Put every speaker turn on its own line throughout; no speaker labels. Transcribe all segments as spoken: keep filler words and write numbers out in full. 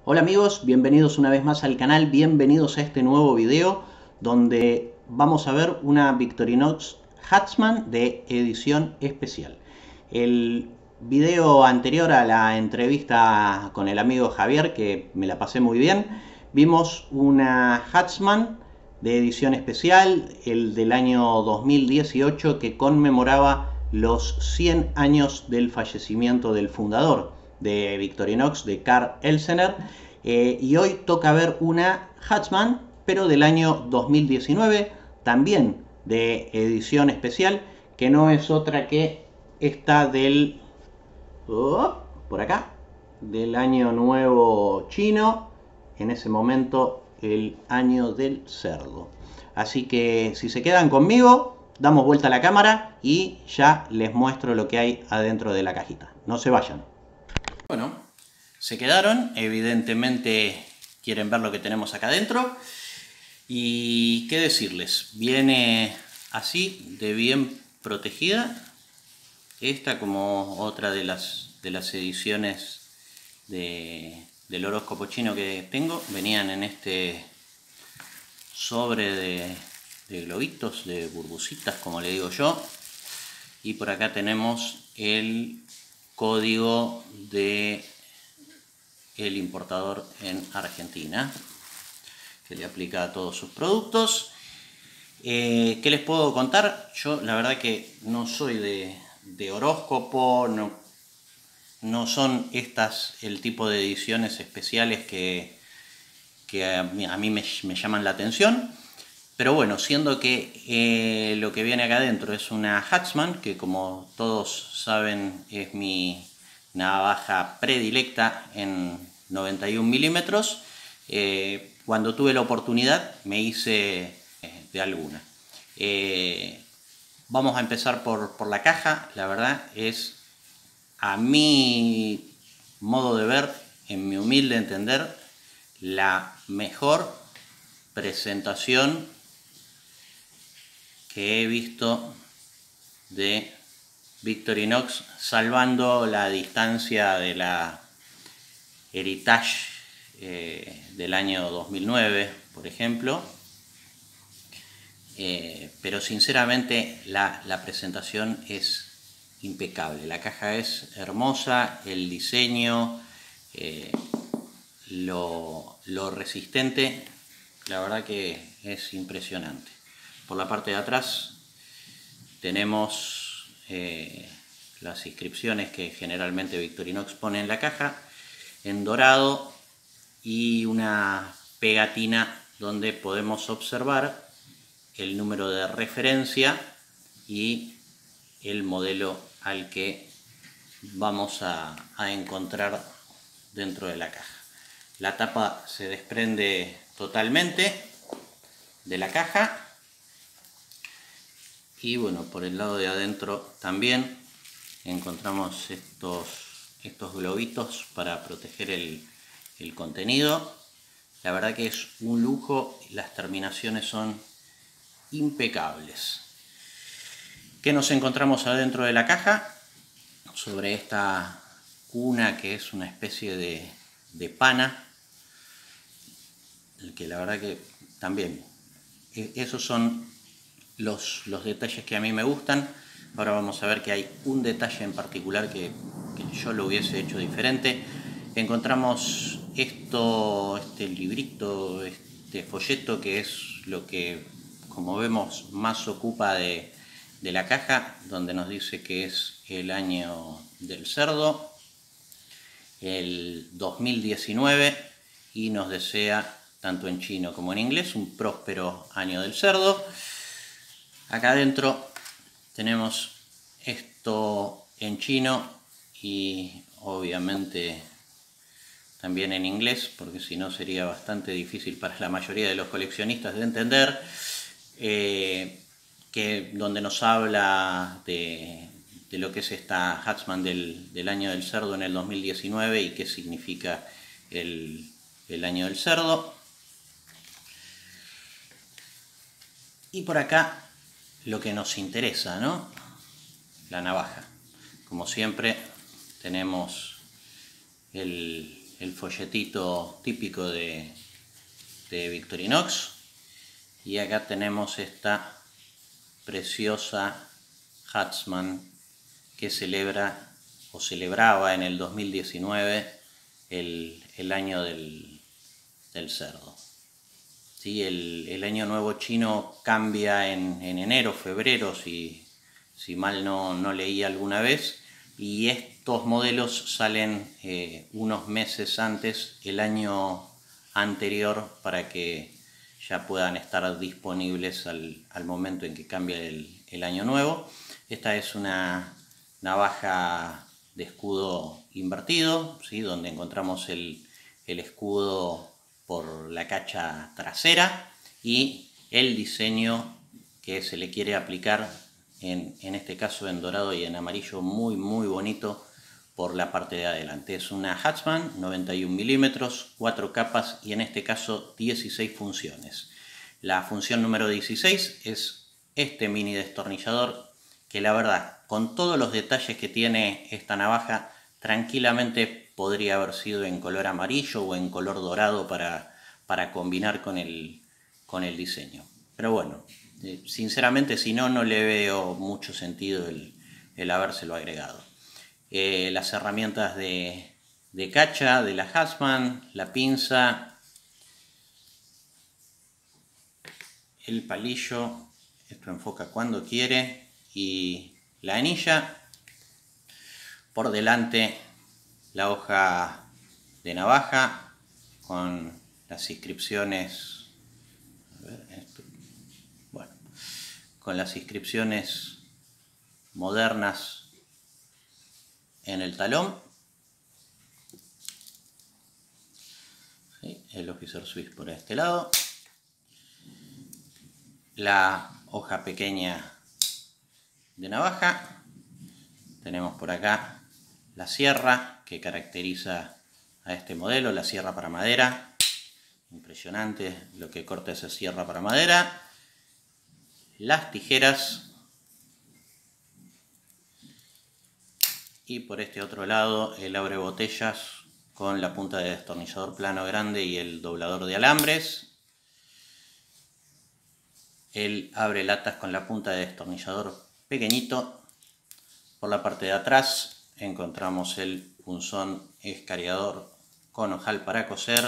Hola amigos, bienvenidos una vez más al canal, bienvenidos a este nuevo video donde vamos a ver una Victorinox Huntsman de edición especial. El video anterior a la entrevista con el amigo Javier, que me la pasé muy bien, vimos una Huntsman de edición especial, el del año dos mil dieciocho, que conmemoraba los cien años del fallecimiento del fundador de Victorinox, de Karl Elsener, eh, y hoy toca ver una Huntsman, pero del año dos mil diecinueve, también de edición especial, que no es otra que esta del, oh, por acá, del año nuevo chino, en ese momento el año del cerdo. Así que si se quedan conmigo, damos vuelta a la cámara y ya les muestro lo que hay adentro de la cajita. No se vayan. Bueno, se quedaron, evidentemente quieren ver lo que tenemos acá adentro. Y qué decirles, viene así de bien protegida. Esta, como otra de las, de las ediciones de, del horóscopo chino que tengo, venían en este sobre de, de globitos, de burbucitas, como le digo yo. Y por acá tenemos el código de el importador en Argentina, que le aplica a todos sus productos. Eh, ¿Qué les puedo contar? Yo la verdad que no soy de, de horóscopo, no, no son estas el tipo de ediciones especiales que, que a mí, a mí me, me llaman la atención. Pero bueno, siendo que eh, lo que viene acá adentro es una Huntsman, que como todos saben es mi navaja predilecta en noventa y un milímetros, eh, cuando tuve la oportunidad me hice eh, de alguna. Eh, vamos a empezar por, por la caja. La verdad es, a mi modo de ver, en mi humilde entender, la mejor presentación que he visto de Victorinox, salvando la distancia de la Heritage eh, del año dos mil nueve, por ejemplo. Eh, pero sinceramente la, la presentación es impecable. La caja es hermosa, el diseño, eh, lo, lo resistente, la verdad que es impresionante. Por la parte de atrás tenemos eh, las inscripciones que generalmente Victorinox pone en la caja, en dorado, y una pegatina donde podemos observar el número de referencia y el modelo al que vamos a, a encontrar dentro de la caja. La tapa se desprende totalmente de la caja. Y bueno, por el lado de adentro también encontramos estos, estos globitos para proteger el, el contenido. La verdad que es un lujo, las terminaciones son impecables. ¿Qué nos encontramos adentro de la caja? Sobre esta cuna, que es una especie de, de pana, que la verdad que también, esos son Los, los detalles que a mí me gustan. Ahora vamos a ver que hay un detalle en particular que, que yo lo hubiese hecho diferente. Encontramos esto, este librito, este folleto, que es lo que, como vemos, más ocupa de, de la caja, donde nos dice que es el año del cerdo, el dos mil diecinueve, y nos desea, tanto en chino como en inglés, un próspero año del cerdo. Acá adentro tenemos esto en chino y obviamente también en inglés, porque si no sería bastante difícil para la mayoría de los coleccionistas de entender, eh, que donde nos habla de, de lo que es esta Huntsman del, del año del cerdo en el dos mil diecinueve y qué significa el, el año del cerdo. Y por acá lo que nos interesa, ¿no? La navaja. Como siempre tenemos el, el folletito típico de, de Victorinox. Y acá tenemos esta preciosa Huntsman que celebra o celebraba en el dos mil diecinueve el, el año del, del cerdo. ¿Sí? El, el año nuevo chino cambia en, en enero, febrero, si, si mal no, no leí alguna vez, y estos modelos salen eh, unos meses antes, el año anterior, para que ya puedan estar disponibles al, al momento en que cambia el, el año nuevo. Esta es una navaja de escudo invertido, ¿sí? Donde encontramos el, el escudo por la cacha trasera y el diseño que se le quiere aplicar, en, en este caso en dorado y en amarillo, muy muy bonito por la parte de adelante. Es una Huntsman noventa y un milímetros, cuatro capas y en este caso dieciséis funciones. La función número dieciséis es este mini destornillador que, la verdad, con todos los detalles que tiene esta navaja, tranquilamente podría haber sido en color amarillo o en color dorado para, para combinar con el, con el diseño. Pero bueno, eh, sinceramente, si no, no le veo mucho sentido el, el habérselo agregado. Eh, las herramientas de, de cacha de la Huntsman, la pinza, el palillo, esto enfoca cuando quiere, y la anilla. Por delante la hoja de navaja con las inscripciones, a ver, esto, bueno, con las inscripciones modernas en el talón. ¿Sí? El Officer Swiss por este lado. La hoja pequeña de navaja. Tenemos por acá la sierra que caracteriza a este modelo, la sierra para madera. Impresionante lo que corta esa sierra para madera. Las tijeras. Y por este otro lado el abre botellas con la punta de destornillador plano grande y el doblador de alambres. El abre latas con la punta de destornillador pequeñito. Por la parte de atrás encontramos el punzón escariador con ojal para coser,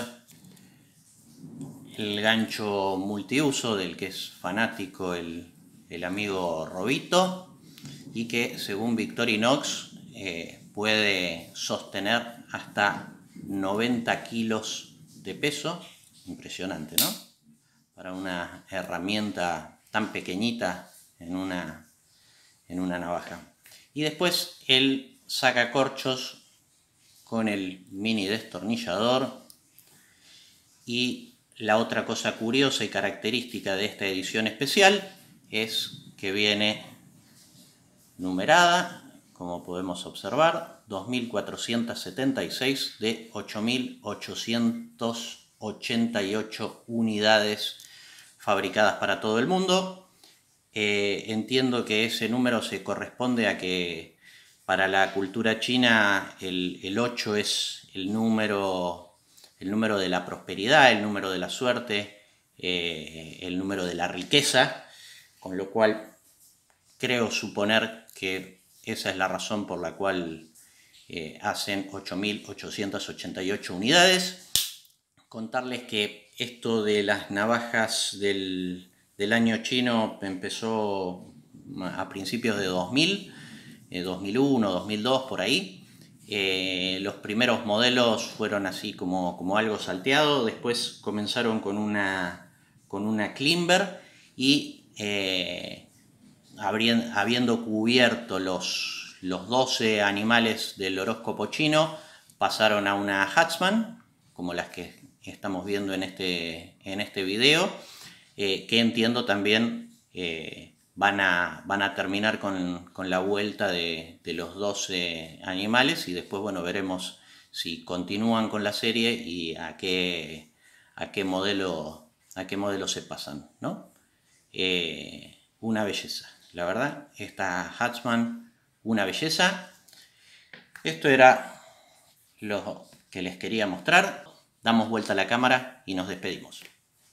el gancho multiuso del que es fanático el, el amigo Robito y que, según Victorinox, eh, puede sostener hasta noventa kilos de peso. Impresionante, ¿no? Para una herramienta tan pequeñita en una, en una navaja. Y después el sacacorchos con el mini destornillador. Y la otra cosa curiosa y característica de esta edición especial es que viene numerada, como podemos observar, dos mil cuatrocientos setenta y seis de ocho mil ochocientos ochenta y ocho unidades fabricadas para todo el mundo. Eh, entiendo que ese número se corresponde a que para la cultura china el, el ocho es el número, el número de la prosperidad, el número de la suerte, eh, el número de la riqueza, con lo cual creo suponer que esa es la razón por la cual eh, hacen ocho mil ochocientos ochenta y ocho unidades. Contarles que esto de las navajas del del año chino empezó a principios de dos mil, eh, dos mil uno, dos mil dos, por ahí. Eh, los primeros modelos fueron así como, como algo salteado, después comenzaron con una, con una Klimber y eh, habiendo, habiendo cubierto los, los doce animales del horóscopo chino, pasaron a una Huntsman, como las que estamos viendo en este, en este video. Eh, que entiendo también eh, van, a, van a terminar con, con la vuelta de, de los doce animales y después, bueno, veremos si continúan con la serie y a qué, a qué, modelo, a qué modelo se pasan, ¿no? Eh, una belleza, la verdad, esta Huntsman, una belleza. Esto era lo, que les quería mostrar. Damos vuelta a la cámara y nos despedimos.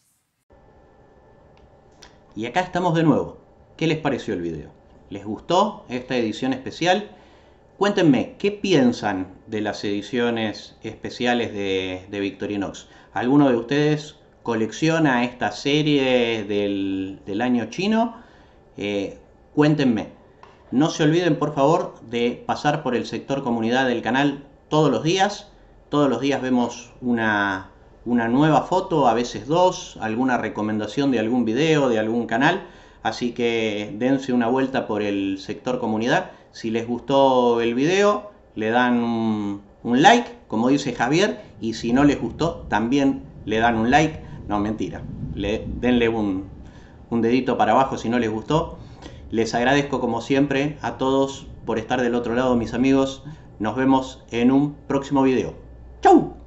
Y acá estamos de nuevo. ¿Qué les pareció el video? ¿Les gustó esta edición especial? Cuéntenme, ¿qué piensan de las ediciones especiales de, de Victorinox? ¿Alguno de ustedes colecciona esta serie del, del año chino? Eh, cuéntenme. No se olviden, por favor, de pasar por el sector comunidad del canal todos los días. Todos los días vemos una, una nueva foto, a veces dos, alguna recomendación de algún video, de algún canal. Así que dense una vuelta por el sector comunidad. Si les gustó el video, le dan un, un like, como dice Javier. Y si no les gustó, también le dan un like. No, mentira. Le, denle un, un dedito para abajo si no les gustó. Les agradezco como siempre a todos por estar del otro lado, mis amigos. Nos vemos en un próximo video. ¡Chau!